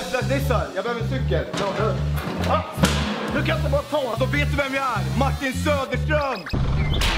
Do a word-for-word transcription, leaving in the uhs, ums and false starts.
Nissar, jag behöver en cykel. Ah, du kan inte bara ta. Alltså vet du vem jag är? Martin Soderstrom.